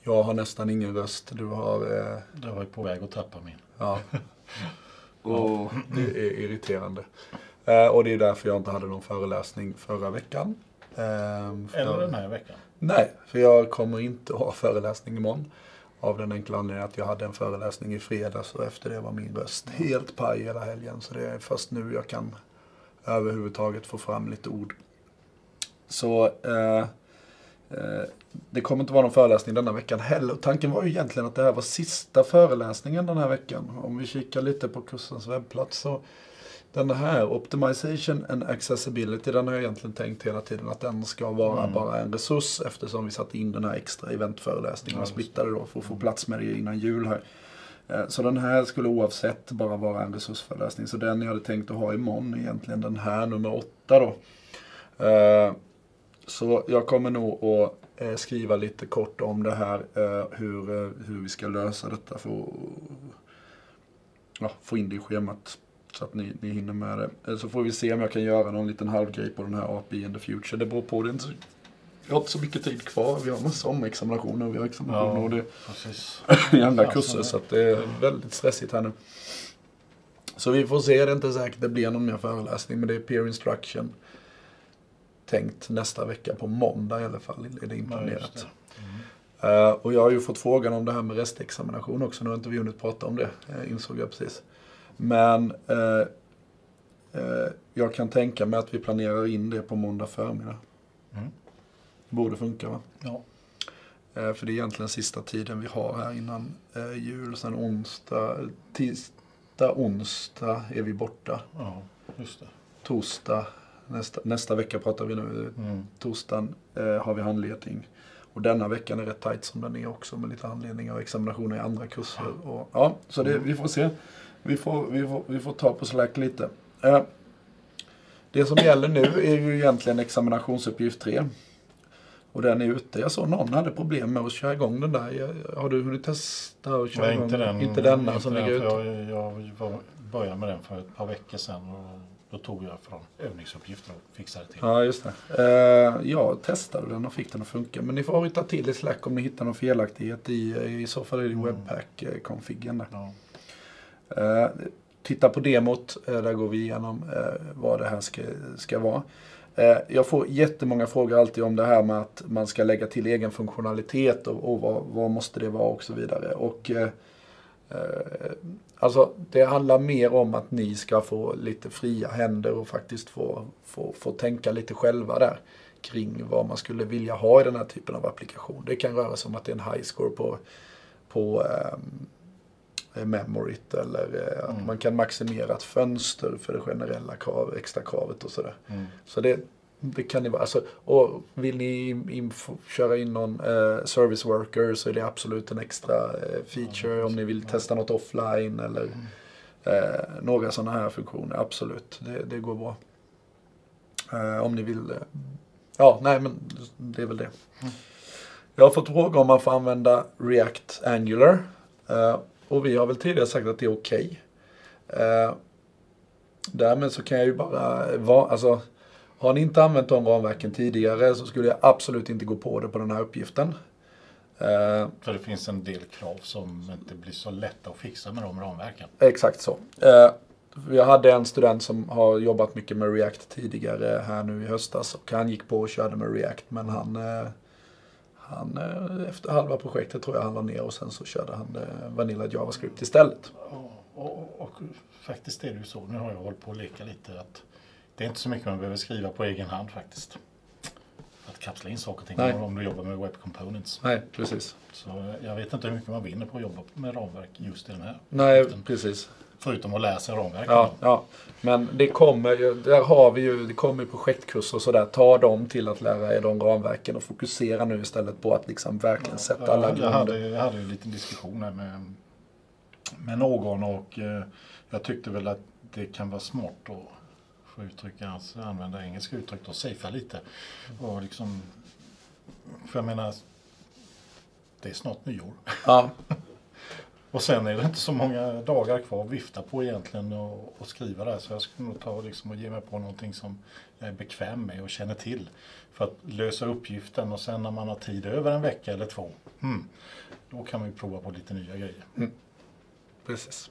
Jag har nästan ingen röst. Du har... Jag var på väg att tappa min. Ja. Och det är irriterande. Och det är därför jag inte hade någon föreläsning förra veckan. Eller den här veckan. Nej, för jag kommer inte ha föreläsning imorgon. Av den enkla anledningen att jag hade en föreläsning i fredags och efter det var min röst helt paj hela helgen. Så det är först nu jag kan överhuvudtaget få fram lite ord. Så det kommer inte vara någon föreläsning denna veckan heller. Tanken var ju egentligen att det här var sista föreläsningen den här veckan. Om vi kikar lite på kursens webbplats så den här Optimization and Accessibility, den har jag egentligen tänkt hela tiden att den ska vara bara en resurs eftersom vi satte in den här extra eventföreläsningen och splittade då för att få plats med det innan jul här. Så den här skulle oavsett bara vara en resursföreläsning. Så den jag hade tänkt att ha imorgon är egentligen den här nummer 8 då. Så jag kommer nog att skriva lite kort om det här, hur vi ska lösa detta för att få in det i schemat så att ni hinner med det. Så får vi se om jag kan göra någon liten halvgrej på den här API in the future. Det beror på, jag har inte så mycket tid kvar. Vi har massa omexaminationer och vi har examinationer och det i andra kurser så att det är väldigt stressigt här nu. Så vi får se, det är inte säkert det blir någon mer föreläsning men det är peer instruction. Tänkt nästa vecka på måndag i alla fall är det inplanerat. Och jag har ju fått frågan om det här med restexamination också. Nu har inte vi hunnit prata om det, insåg jag precis. Men jag kan tänka mig att vi planerar in det på måndag förmiddag. Borde funka va? Ja. För det är egentligen sista tiden vi har här innan jul. Sen tisdag, onsdag är vi borta. Ja, just det. Torsdag. Nästa vecka pratar vi nu. Torsdagen har vi handledning. Och denna veckan är rätt tajt som den är också med lite handledning och examinationer i andra kurser. Och, ja, så vi får se. Vi får ta på Slack lite. Det som gäller nu är ju egentligen examinationsuppgift 3. Och den är ute. Jag såg någon hade problem med att köra igång den där. Har du hunnit testa och köra igång? Inte denna som ligger ute. Jag började med den för ett par veckor sedan och då tog jag från övningsuppgifter och fixade till. Ja, just det. Jag testade den och fick den att funka. Men ni får ta till i Slack om ni hittar någon felaktighet i så fall är det Webpack-konfiggen där. Ja. Titta på demot, där går vi igenom vad det här ska vara. Jag får jättemånga frågor alltid om det här med att man ska lägga till egen funktionalitet och vad måste det vara och så vidare. Och alltså det handlar mer om att ni ska få lite fria händer och faktiskt få tänka lite själva där kring vad man skulle vilja ha i den här typen av applikation. Det kan röra sig om att det är en high score på memoryt eller att man kan maximera ett fönster för det generella extra kravet och sådär. Så det kan ni vara. Alltså, och vill ni köra in någon service worker så är det absolut en extra feature om ni vill testa något offline eller några sådana här funktioner. Absolut, det går bra. Om ni vill. Men det är väl det. Jag har fått fråga om man får använda React Angular. Och vi har väl tidigare sagt att det är okej. Därmed så kan jag ju bara har ni inte använt de ramverken tidigare så skulle jag absolut inte gå på det på den här uppgiften. För det finns en del krav som inte blir så lätta att fixa med de ramverken. Exakt så. Jag hade en student som har jobbat mycket med React tidigare här nu i höstas och han gick på och körde med React men han efter halva projektet tror jag han la ner och sen så körde han Vanilla JavaScript istället. Och faktiskt är det ju så, nu har jag hållit på att leka lite att det är inte så mycket man behöver skriva på egen hand faktiskt. Att kapsla in saker och ting om du jobbar med web components. Nej, precis. Så jag vet inte hur mycket man vinner på att jobba med ramverk just i den här. Nej, precis. Förutom att läsa ramverk. Ja. Men det kommer projektkurser och sådär. Ta dem till att lära er de ramverken och fokusera nu istället på att liksom verkligen sätta alla grunder. Jag hade en liten diskussion här med någon och jag tyckte väl att det kan vara smart att använda engelska uttryck och safea lite. Och liksom, för jag menar, det är snart nyår. Ja. Och sen är det inte så många dagar kvar att vifta på egentligen och skriva där. Så jag skulle nog ta liksom och ge mig på någonting som jag är bekväm med och känner till. För att lösa uppgiften och sen när man har tid över en vecka eller 2. Då kan man ju prova på lite nya grejer. Precis.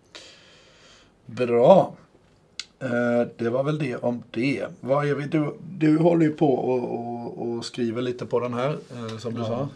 Bra. Det var väl det om det. Vad är vi? Du håller ju på och skriver lite på den här, som du sa.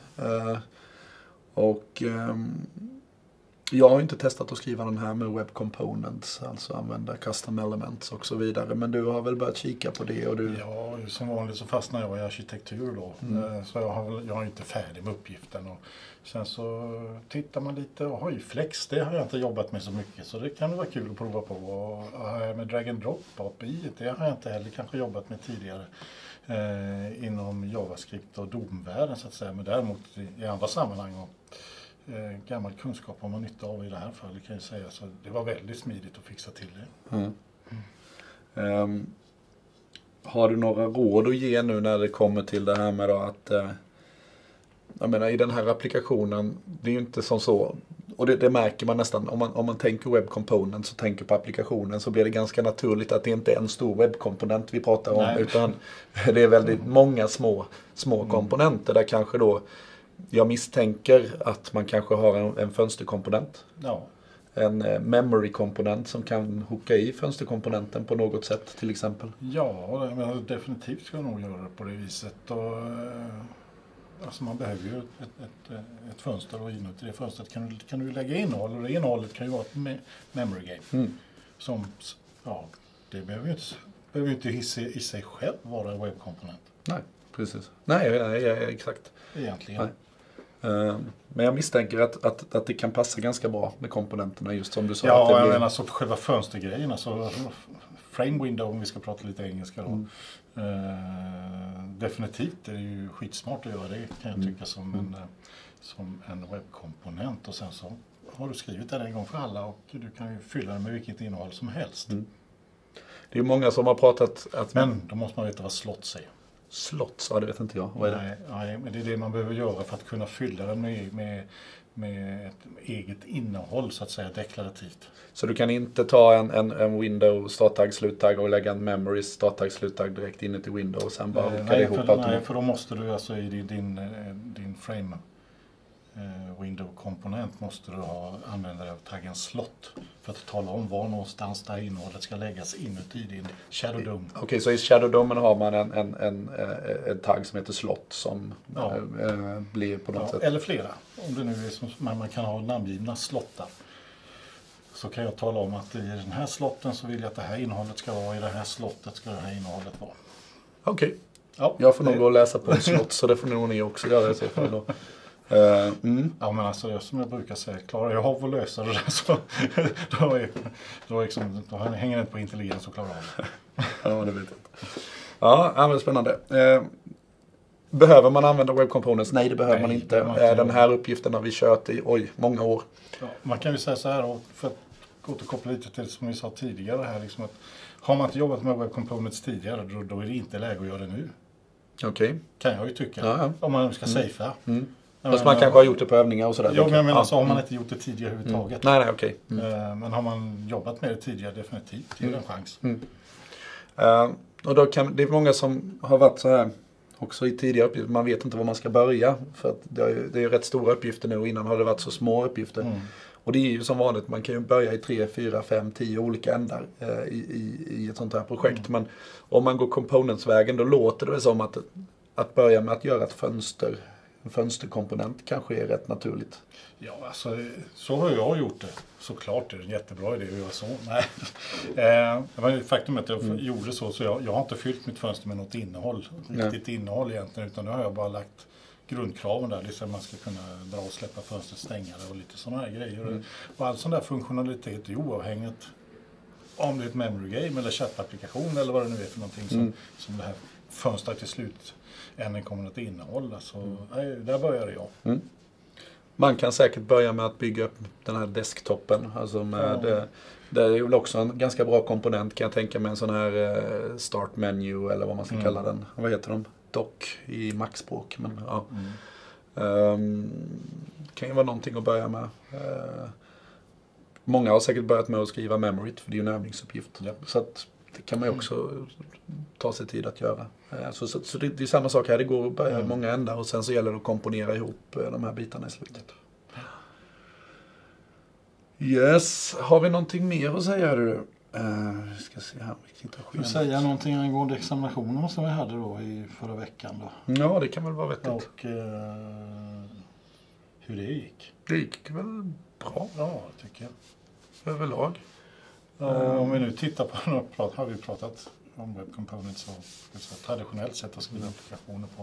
Och jag har inte testat att skriva den här med web components, alltså använda custom elements och så vidare. Men du har väl börjat kika på det? Och du... Ja, som vanligt så fastnar jag i arkitektur då. Så jag är inte färdig med uppgiften. Och sen så tittar man lite och Hojflex, det har jag inte jobbat med så mycket. Så det kan vara kul att prova på. Och med drag and drop API, det har jag inte heller kanske jobbat med tidigare. Inom JavaScript och domvärlden så att säga. Men däremot i andra sammanhang och gammal kunskap har man nytta av i det här fallet kan jag säga. Så det var väldigt smidigt att fixa till det. Har du några råd att ge nu när det kommer till det här med då att jag menar i den här applikationen, det är ju inte som så, och det märker man nästan om man tänker web component så tänker på applikationen så blir det ganska naturligt att det inte är en stor webbkomponent vi pratar om. Nej. Utan det är väldigt många små komponenter där kanske då jag misstänker att man kanske har en fönsterkomponent. Ja. En memory-komponent som kan hooka i fönsterkomponenten på något sätt till exempel. Ja, men definitivt ska jag nog göra det på det viset. Och, alltså man behöver ju ett fönster och inuti det fönstret kan du lägga innehåll. Och det innehållet kan ju vara ett memory game. Som, ja, det behöver ju inte i sig själv vara en webbkomponent. Nej, precis. Nej, exakt. Egentligen. Nej. Men jag misstänker att det kan passa ganska bra med komponenterna just som du sa. Ja, att det jag blir... menar så själva fönstergrejen, alltså frame window om vi ska prata lite engelska då. Definitivt är det ju skitsmart att göra det kan jag tycka som en webbkomponent och sen så har du skrivit den en gång för alla och du kan ju fylla den med vilket innehåll som helst. Det är många som har pratat att... Men då måste man veta vad slott säger. Slott, ja det vet inte jag. Vad är det? Nej, men det är det man behöver göra för att kunna fylla den med ett eget innehåll så att säga deklarativt. Så du kan inte ta en window starttagg, sluttagg och lägga en memory starttagg, sluttagg direkt in i window och sen bara hooka det ihop automatiskt? Nej, för då måste du alltså i din frame window-komponent måste du använda dig av taggen slott för att tala om var någonstans där innehållet ska läggas inuti din Shadow DOM. Okej, så i Shadow DOM har man en tagg som heter slott som blir på något sätt... Eller flera. Om det nu är som man kan ha namngivna slottar. Så kan jag tala om att i den här slotten så vill jag att det här innehållet ska vara, i det här slottet ska det här innehållet vara. Okej. Ja, jag får nog gå och läsa på en slott så det får nog ni också göra i så fall då. Ja men alltså som jag brukar säga, klarar jag av att lösa det där så då hänger det inte på intelligens och klarar av det. Ja, det vet jag inte. Ja, men spännande. Behöver man använda web components? Nej, det behöver man inte. Den här uppgiften har vi kört i många år. Ja, man kan ju säga så här, och för att återkoppla lite till som vi sa tidigare här, liksom att har man inte jobbat med web components tidigare då är det inte läge att göra det nu. Okej. Kan jag ju tycka. Om man ska safea. Fast man kanske har gjort det på övningar och sådär. Ja, men jag menar så har man inte gjort det tidigare överhuvudtaget. Nej, okej. Men har man jobbat med det tidigare definitivt, det är en chans. Och då det är många som har varit så här också i tidigare uppgifter. Man vet inte var man ska börja. För att det är ju rätt stora uppgifter nu och innan har det varit så små uppgifter. Och det är ju som vanligt, man kan ju börja i 3, 4, 5, 10 olika ändar i ett sånt här projekt. Men om man går components-vägen då låter det som att börja med att göra en fönsterkomponent kanske är rätt naturligt. Ja, alltså så har jag gjort det. Såklart är det en jättebra idé att göra så. Nej. Men faktum är att jag gjorde så jag har inte fyllt mitt fönster med något innehåll. Riktigt innehåll egentligen, utan nu har jag bara lagt grundkraven där. Liksom man ska kunna dra och släppa fönstret, stänga det och lite sådana här grejer. Och all sån där funktionalitet är oavhängt om det är ett memory game eller chattapplikation eller vad det nu är för någonting som det här fönstret till slut än kommer att innehålla. Så där började jag. Man kan säkert börja med att bygga upp den här desktopen. Alltså det är väl också en ganska bra komponent kan jag tänka mig. En sån här start menu eller vad man ska kalla den. Vad heter de? Dock i Mac-språk. Men, ja. kan ju vara någonting att börja med. Många har säkert börjat med att skriva Memoryt, för det är ju en övningsuppgift. Ja. Så att det kan man ju också ta sig tid att göra. Så det är samma sak här, det går att börja i många ändar och sen så gäller det att komponera ihop de här bitarna i slutet. Yes, har vi någonting mer att säga du? Vi ska se här. Ska vi säga någonting angående examinationerna som vi hade då i förra veckan då? Ja, det kan väl vara vettigt. Och hur det gick? Det gick väl bra. Ja, tycker jag. Överlag. Om vi nu tittar på har vi pratat om Web Components och ett traditionellt sätt att skriva applikationer på.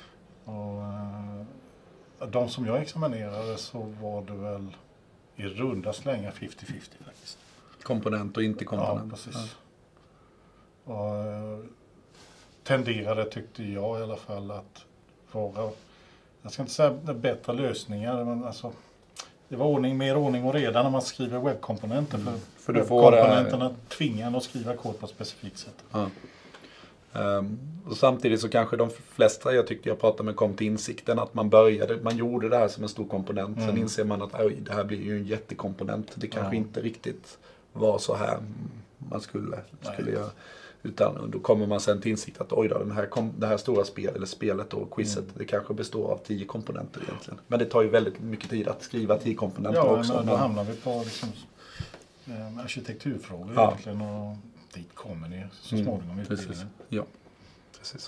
Och de som jag examinerade så var det väl i runda slängar 50-50 faktiskt. Komponent och inte komponent. Ja, precis. Ja. Och tenderade, tyckte jag i alla fall, att vara, jag ska inte säga bättre lösningar, men alltså det var mer ordning och reda när man skriver webbkomponenter. För webbkomponenterna tvingar en att skriva kod på ett specifikt sätt. Ja. Och samtidigt så kanske de flesta, jag tyckte jag pratade med, kom till insikten att man gjorde det här som en stor komponent. Sen inser man att det här blir ju en jättekomponent. Det kanske inte riktigt var så här man skulle göra. Utan då kommer man sen till insikt att det här stora spelet och quizet, det kanske består av 10 komponenter egentligen. Men det tar ju väldigt mycket tid att skriva 10 komponenter också. Ja, men då hamnar vi på liksom, arkitekturfrågor egentligen, och dit kommer ni så småningom i utbildningen. Ja, precis.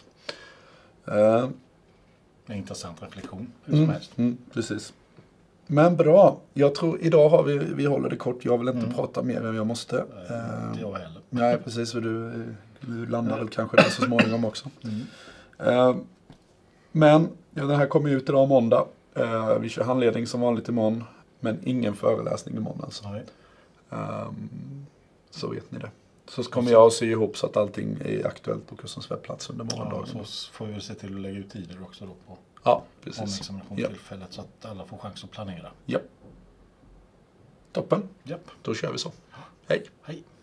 En intressant reflektion, hur som helst. Precis. Men bra, jag tror idag vi håller det kort. Jag vill inte prata mer än jag måste. Inte jag heller. Nej, precis. För du landar väl kanske där så småningom också. Men den här kommer ut idag måndag. Vi kör handledning som vanligt imorgon. Men ingen föreläsning imorgon alltså. Så vet ni det. Så kommer jag att sy ihop så att allting är aktuellt på kursens webbplats under morgondagen. Ja, så får vi se till att lägga ut tider också då på examinationstillfället så att alla får chans att planera. Ja. Toppen. Japp. Då kör vi så. Hej. Hej.